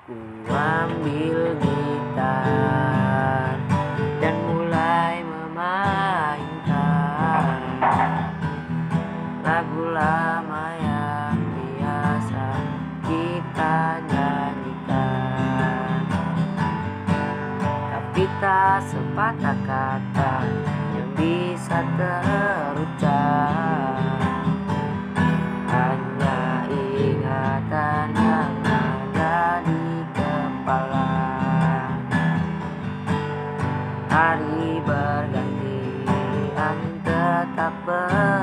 Ku ambil gitar dan mulai memainkan lagu lama yang biasa kita nyanyikan. Tapi tak sepatah kata yang bisa terucap, hanya ingatan yang ada di kepala. Hari berganti, angin tetap